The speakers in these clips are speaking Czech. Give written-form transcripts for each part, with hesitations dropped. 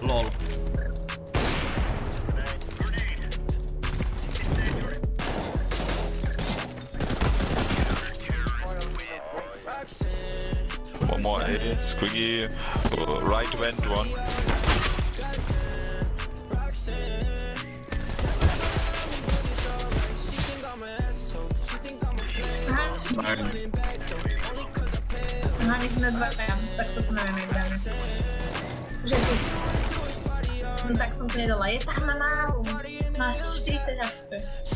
Lol. One more A, Squiggy, right vent one. Aha, my jsme dva tam, tak to nevím, jak dáme. Že tu... No tak jsem to nedala, je tam na málu. Máš 40 HP.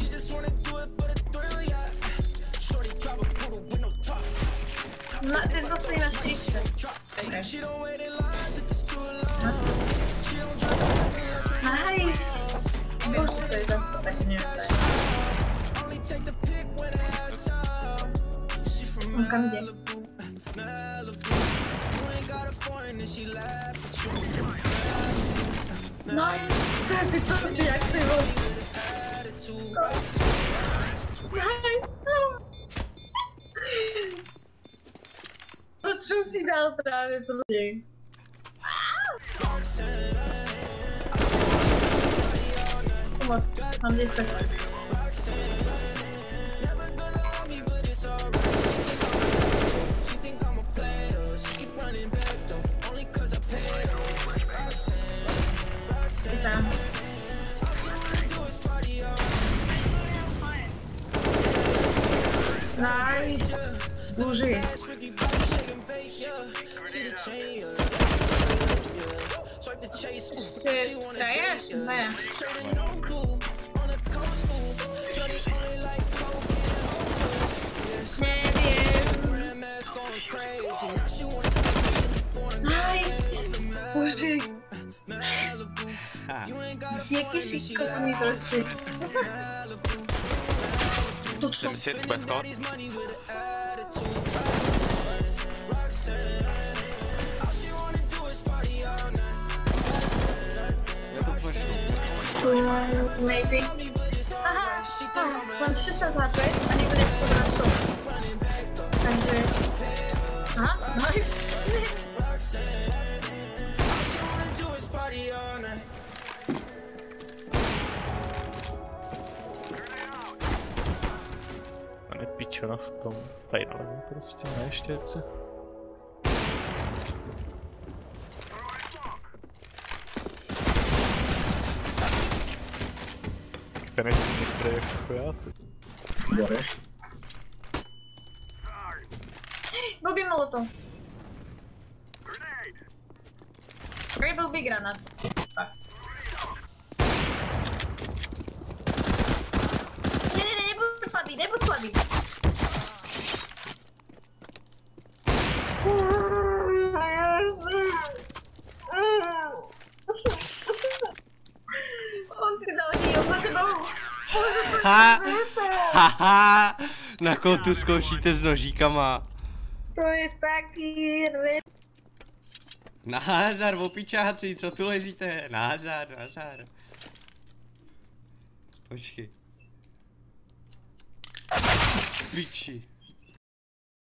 Ty zase máš 40. Okay. Nice! Bože, to je zase to taky nevědět. On kam jde? No, ty to si jak ty vole. To čo si dal právě prostě. Pomoc, mám 10. Tam. Nice. Bože. Ještě daješ? Ne. Nevím. Nice. Bože. Jaký šikovný prostě. To co? Jsem si tvoje skot. Já to flashu. To maybe. Aha, mám 16 HP a někdo nepodrášel. Takže... Aha, nice. Pičona v tom tady nalevo prostě, na ještěrce. Ten je stejně, který je chujáty. Boreš? Blbý molotov. Tady blbý granát. Nebuď slabý. On si dal heal za tebou. Haha, na koho tu zkoušíte s nožíkama? To je taky Názar, opičáci, co tu ležíte? Názar. Počkej. Piči.